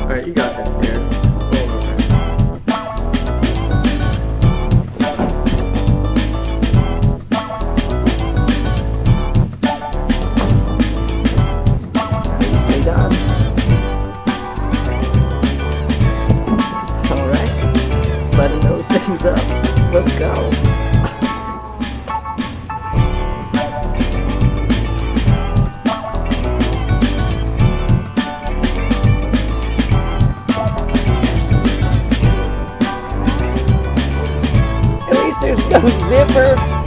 Alright, you got this, dude. Roll over. Nicely done. Alright. Button those things up. Let's go. There's no zipper.